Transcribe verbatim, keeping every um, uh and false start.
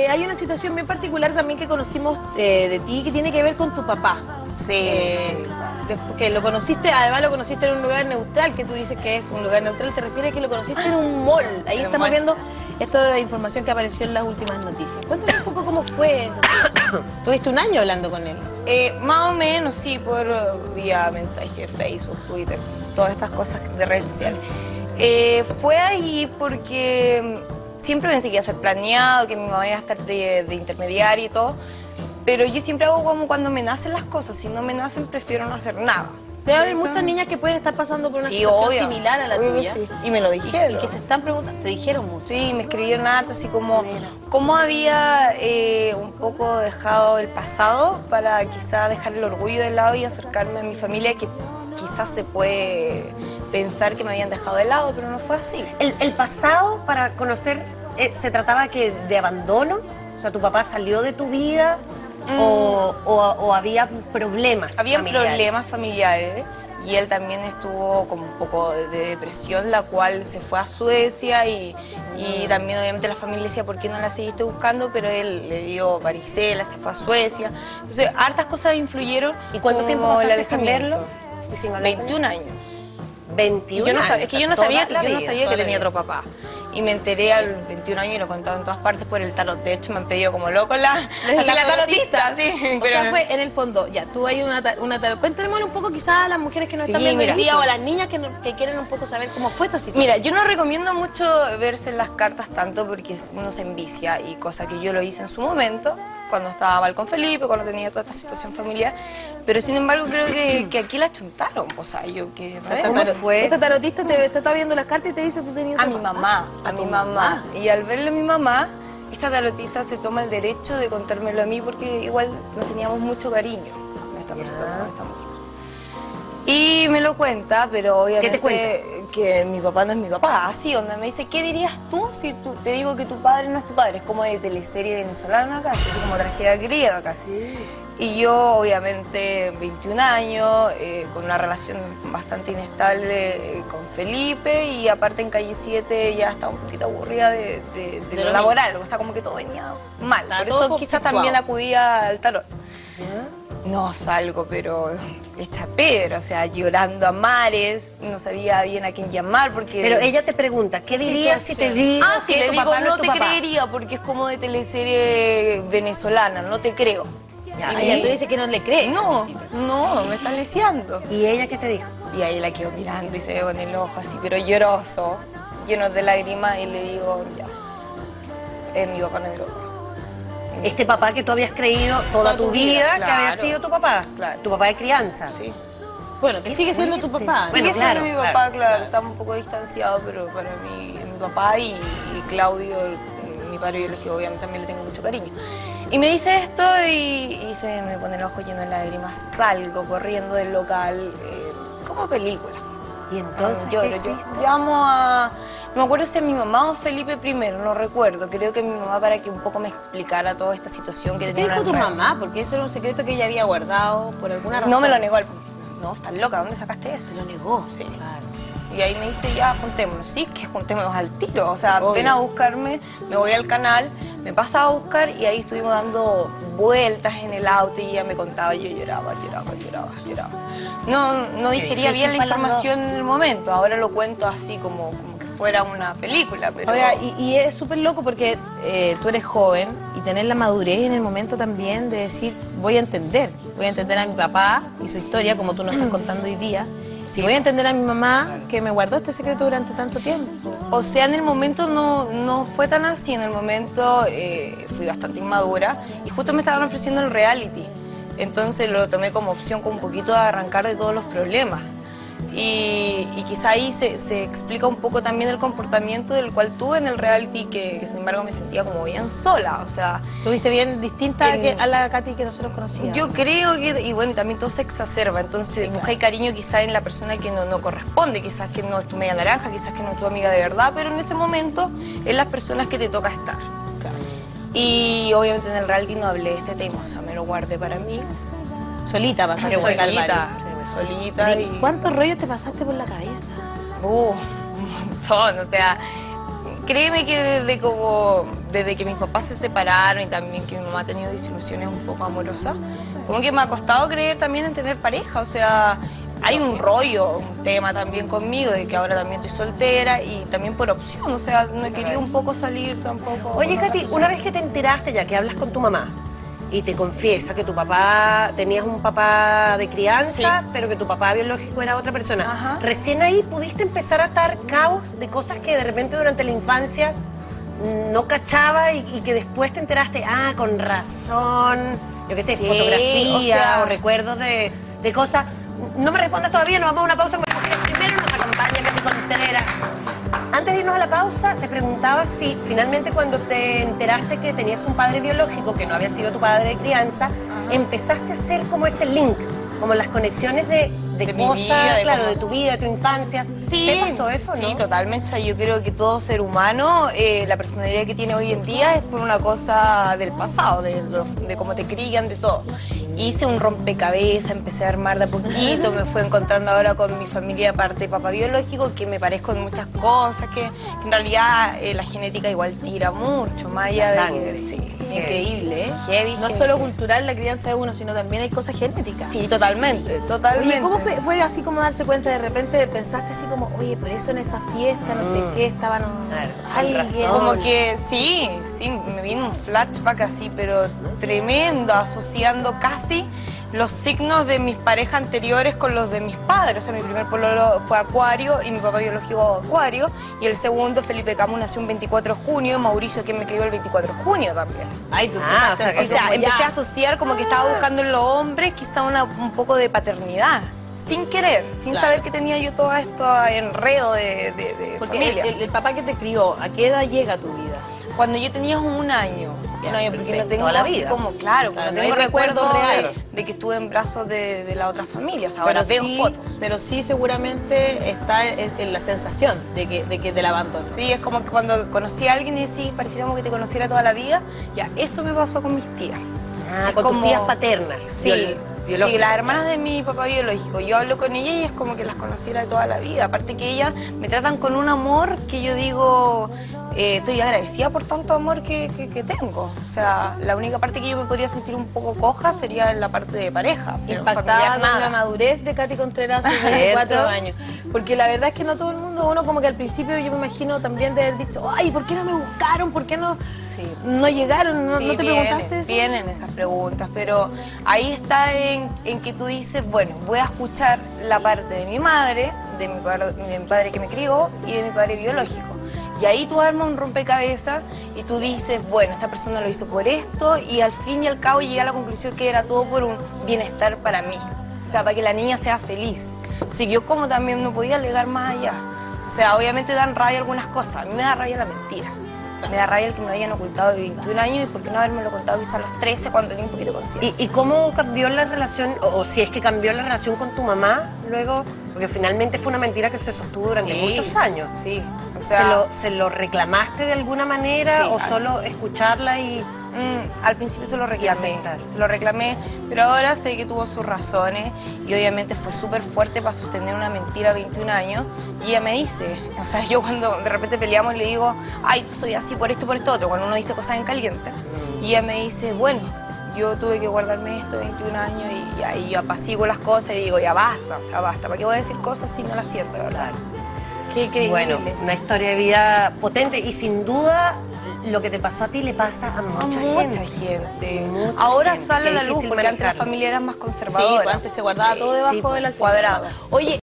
eh, hay una situación bien particular también que conocimos eh, de ti que tiene que ver con tu papá. Sí. Eh, de- que lo conociste, además lo conociste en un lugar neutral, que tú dices que es un lugar neutral, te refieres a que lo conociste en un mall. Ahí En un estamos mall. viendo esta información que apareció en las últimas noticias. Cuéntame un poco cómo fue esa situación. Tuviste un año hablando con él. Eh, más o menos, sí, por uh, vía mensaje, Facebook, Twitter, todas estas cosas de redes sociales. Eh, fue ahí porque mm, siempre pensé que iba a ser planeado, que mi mamá iba a estar de, de intermediaria y todo, pero yo siempre hago como cuando me nacen las cosas, si no me nacen prefiero no hacer nada. Debe haber muchas niñas que pueden estar pasando por una Sí, situación obvio. similar a la Obvio que tuya. sí. Y me lo Y, dijeron. y que se están preguntando, te dijeron mucho. Sí, me escribieron harto, así como cómo había eh, un poco dejado el pasado para quizá dejar el orgullo de lado y acercarme a mi familia, que quizás se puede pensar que me habían dejado de lado, pero no fue así. El, el pasado para conocer, eh, ¿se trataba que de abandono? O sea, ¿tu papá salió de tu vida Mm. o, o, o había problemas Habían familiares? problemas familiares y él también estuvo como un poco de depresión, la cual se fue a Suecia y, y también obviamente la familia decía, ¿por qué no la seguiste buscando? Pero él le dio varicela, se fue a Suecia. Entonces, hartas cosas influyeron. ¿Y cuánto como tiempo el pasaste sin alejamiento. verlo? Y sin hablar con él. veintiún años. veintiún Y yo no años, sabía, es que yo no toda sabía, la yo no vida, sabía toda que la tenía vida. otro papá. Y me enteré a los veintiún años y lo contaba en todas partes por el tarot. De hecho, me han pedido como loco la, La la tarotista. Sí, O pero- sea, fue en el fondo, ya, tú hay una, ta- una tarot. Cuéntanos un poco quizás a las mujeres que nos Sí, están viendo hoy mira. día o a las niñas que, no- que quieren un poco saber cómo fue esta situación. Mira, yo no recomiendo mucho verse las cartas tanto porque uno se envicia y cosa que yo lo hice en su momento, cuando estaba mal con Felipe, cuando tenía toda esta situación familiar, pero sin embargo creo que, que aquí la chuntaron, o sea, yo que... ¿no? Esta ¿Cómo tarot- fue Esta eso? tarotista te, te está viendo las cartas y te dice tú tenías A otro mi papá. mamá, a, A mi tu mamá. mamá. Y al verle a mi mamá, esta tarotista se toma el derecho de contármelo a mí porque igual nos teníamos mucho cariño con esta persona, con esta mujer. Y me lo cuenta, pero obviamente ¿Qué te cuenta? que mi papá no es mi papá. Así, onda, me dice, ¿qué dirías tú si tú, te digo que tu padre no es tu padre? Es como de teleserie venezolana casi, así como tragedia griega casi. Y yo, obviamente, veintiún años, eh, con una relación bastante inestable eh, con Felipe y aparte en Calle siete ya estaba un poquito aburrida de, de- de De lo lo laboral, o sea, como que todo venía mal. Estaba Por todo eso quizás conflictuado. también acudía al tarot. No salgo, pero hecha pedra, o sea, llorando a mares, no sabía bien a quién llamar porque... Pero ella te pregunta, ¿qué dirías si te digo Ah, sí, que le tu digo, papá no no es tu te papá? creería porque es como de teleserie venezolana, no te creo. Ya, Y ella tú dices que no le crees. No, al principio. no, me están leseando. ¿Y ella qué te dijo? Y ahí la quedo mirando y se ve con el ojo así, pero lloroso, lleno de lágrimas y le digo, ya, es mi papá, no es mi papá. Este papá que tú habías creído toda, Toda tu tu vida, vida, que había claro. sido tu papá, Claro. tu papá de crianza. Sí. Bueno, que sigue siendo tu papá. Bueno, Sigue claro, siendo mi claro, papá, claro, claro. está un poco distanciado, pero para mí es mi papá y, y Claudio, el- mi padre biológico, obviamente también le tengo mucho cariño. Y me dice esto y, y se me pone el ojo lleno de lágrimas, salgo corriendo del local, eh, como película. Y entonces, Lloro, ¿qué yo hiciste? llamo a... No me acuerdo si a mi mamá o Felipe primero, no recuerdo. Creo que mi mamá para que un poco me explicara toda esta situación que ¿Qué tenía. dijo tu alrededor. mamá? Porque eso era un secreto que ella había guardado por alguna razón. No me lo negó al principio. No, estás loca, ¿dónde sacaste eso? Se lo negó. Sí. Claro. Y ahí me dice, ya, juntémonos. Sí, que juntémonos al tiro. O sea, Obvio. ven a buscarme, me voy al canal, me pasa a buscar y ahí estuvimos dando vueltas en el auto y ella me contaba, yo lloraba, lloraba, lloraba, lloraba. No, no digería bien la difícil para las información en el momento. Ahora lo cuento así como, como que fuera una película, pero... Oiga, y, y es súper loco porque eh, tú eres joven y tener la madurez en el momento también de decir, voy a entender, voy a entender a mi papá y su historia como tú nos estás contando hoy día. Si voy a entender a mi mamá que me guardó este secreto durante tanto tiempo. O sea, en el momento no, no fue tan así, en el momento eh, fui bastante inmadura y justo me estaban ofreciendo el reality. Entonces lo tomé como opción con un poquito de arrancar de todos los problemas. Y, y quizá ahí se, se explica un poco también el comportamiento del cual tuve en el reality, que, que sin embargo me sentía como bien sola, o sea... Tuviste bien distinta En- que, a la Katy que nosotros conocíamos. Yo creo que, y bueno, y también todo se exacerba, entonces buscáis cariño quizás en la persona que no, no corresponde, quizás que no es tu media naranja, quizás que no es tu amiga de verdad, pero en ese momento es las personas que te toca estar. Y obviamente en el reality no hablé de este tema, o sea, me lo guardé para mí. Solita pasaste por el solita, calvario. solita y... ¿Cuántos rollos te pasaste por la cabeza? Uh, un montón, o sea, créeme que desde como desde que mis papás se separaron y también que mi mamá ha tenido desilusiones un poco amorosas, como que me ha costado creer también en tener pareja, o sea, hay un rollo, un tema también conmigo, de que ahora también estoy soltera y también por opción, o sea, no he querido un poco salir tampoco. Oye, Katy, una vez que te enteraste, ya que hablas con tu mamá, y te confiesa que tu papá, tenías un papá de crianza, Sí. pero que tu papá biológico era otra persona. Ajá. Recién ahí pudiste empezar a atar cabos de cosas que de repente durante la infancia no cachaba y, y que después te enteraste, ah, con razón, yo qué sé, Sí, fotografía o sea- o recuerdos de, de cosas. No me respondas todavía, nos vamos a una pausa con las mujeres. Primero nos acompaña Katy Contreras. Antes de irnos a la pausa, te preguntaba si finalmente cuando te enteraste que tenías un padre biológico, que no había sido tu padre de crianza, empezaste a hacer como ese link, como las conexiones de, de, De mi cosas, vida, de claro, cómo- de tu vida, de tu infancia. Sí, ¿Te pasó eso, no? Sí, totalmente. O sea, yo creo que todo ser humano, eh, la personalidad que tiene hoy en día es por una cosa del pasado, de, lo- de cómo te crían, de todo. Hice un rompecabezas, empecé a armar de a poquito, me fui encontrando ahora con mi familia aparte de papá biológico, que me parezco en muchas cosas, que, que en realidad eh, la genética igual tira mucho, más allá de sangre. que- sí, Increíble, ¿eh? Heavy, No heavy. solo cultural la crianza de uno, sino también hay cosas genéticas. Sí, totalmente, totalmente. Oye, ¿cómo fue, fue así como darse cuenta de repente, pensaste así como, oye, por eso en esa fiesta, no sé Mm. qué, estaban Claro, con alguien? razón. Como que sí, sí, me vino un flashback así, pero tremendo, asociando casi los signos de mis parejas anteriores con los de mis padres. O sea, mi primer pololo fue Acuario y mi papá biológico Acuario, y el segundo, Felipe Camus, nació un veinticuatro de junio, y Mauricio, que me crió el veinticuatro de junio también. Ay, tú Ah, empezaste o sea, así O sea, como empecé ya. a asociar como que estaba buscando en los hombres quizá una, un poco de paternidad, sin querer, sin Claro. saber que tenía yo todo esto enredo de, de, de Porque el, familia. el- el papá que te crió, ¿a qué edad llega a tu vida? Cuando yo tenía un año, Ya, un año, porque perfecto, no tengo toda la así vida. como, claro, Claro, no no tengo hay recuerdo recuerdos de, reales. de que estuve en brazos de, de la otra familia. O sea, ahora veo sí, fotos. pero sí seguramente está en, en la sensación de que, de que del abandono. Sí, es como que cuando conocí a alguien y sí, pareciera como que te conociera toda la vida. Ya, eso me pasó con mis tías. Ah, Es con como- tus tías paternas. Sí, biol- sí, biológicas. las hermanas de mi papá biológico. Yo hablo con ella y es como que las conociera de toda la vida. Aparte que ellas me tratan con un amor que yo digo, eh, estoy agradecida por tanto amor que, que- que tengo. O sea, la única parte que yo me podría sentir un poco coja sería en la parte de pareja. Pero Impactada familiar, con la nada. madurez de Katy Contreras a sus ¿Cierto? veinticuatro años. Porque la verdad es que no todo el mundo, uno como que al principio yo me imagino también de haber dicho, ay, ¿por qué no me buscaron? ¿Por qué no, Sí. no llegaron? ¿No, Sí, ¿no te vienen, preguntaste eso? Vienen esas preguntas, pero ahí está en, en que tú dices, bueno, voy a escuchar la parte de mi madre, de mi, par- de mi padre que me crió y de mi padre biológico. Y ahí tú armas un rompecabezas y tú dices, bueno, esta persona lo hizo por esto, y al fin y al cabo llegué a la conclusión que era todo por un bienestar para mí. O sea, para que la niña sea feliz. Así que yo como también no podía alegar más allá. O sea, obviamente dan rabia algunas cosas. A mí me da rabia la mentira. Me da rabia el que me lo hayan ocultado de veintiún años y por qué no haberme lo contado quizás a los trece cuando tenía un poquito de conciencia. ¿Y, ¿Y cómo cambió la relación, o, o si es que cambió la relación con tu mamá luego? Porque finalmente fue una mentira que se sostuvo durante Sí, muchos años. Sí. O sea, ¿Se, lo, ¿Se lo reclamaste de alguna manera Sí, o al- solo escucharla y...? mm, al principio se lo reclamé, aceptar. se lo reclamé, pero ahora sé que tuvo sus razones y obviamente fue súper fuerte para sostener una mentira a veintiún años, y ella me dice, o sea, yo cuando de repente peleamos le digo, ay, tú soy así por esto, por esto otro, cuando uno dice cosas en caliente, y ella me dice, bueno, yo tuve que guardarme esto veintiún años y, y ahí yo apaciguo las cosas y digo, ya basta, o sea, basta, ¿para qué voy a decir cosas si no las siento, de verdad? Qué increíble. Bueno, una historia de vida potente y sin duda lo que te pasó a ti le pasa a A mucha, mucha gente. gente. Mucha Ahora gente. sale a Qué la luz difícil porque antes la manejarlo. familia era más Sí, conservadora. pues antes se guardaba todo debajo Sí, de la cuadrado. alfombra. Oye,